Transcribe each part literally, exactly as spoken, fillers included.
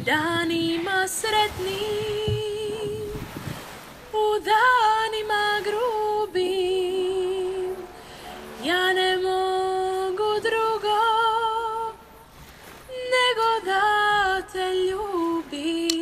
danima sretnim, u danima grubim, ja ne mogu drugo nego da te ljubim.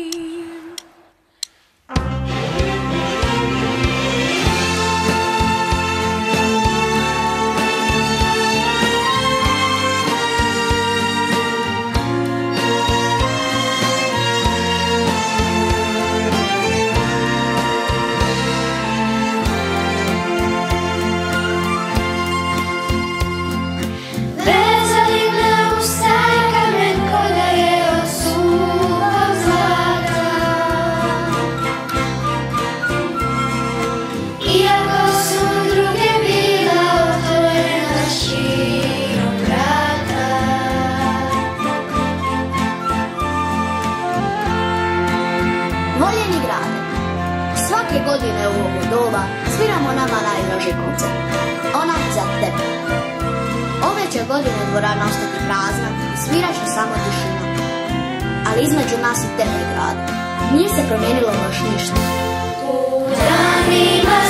Voljeni grade, svake godine u ovo doba sviramo nama najdraži koncert, onaj za tebe. Ove će godine dvorana ostati prazna i svirat će samo tišina, ali između nas i tebe grade nije se promijenilo baš ništa. U danima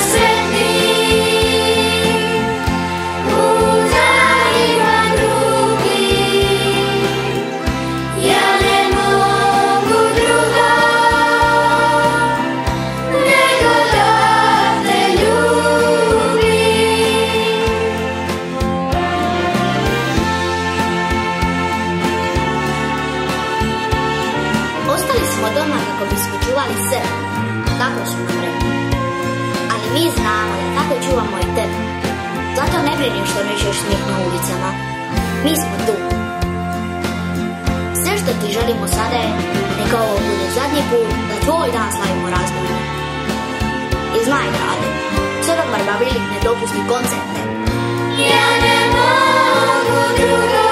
sretnim, u danima drugim, ja ne mogu drugo nego da te ljubim. Ostali smo doma kako bismo čuvali sebe, tako su nam rekli. Ali mi znamo da tako čuvamo i tebe. Zato ne brini što nećeš smijeh na ulicama. Mi smo tu. Sve što ti želimo sada je neka ovo bude zadnji put da tvoj dan slavimo razbojno. I znaj, grade, Crnog Barbabilik ne dopusti koncerte. Ja ne mogu drugo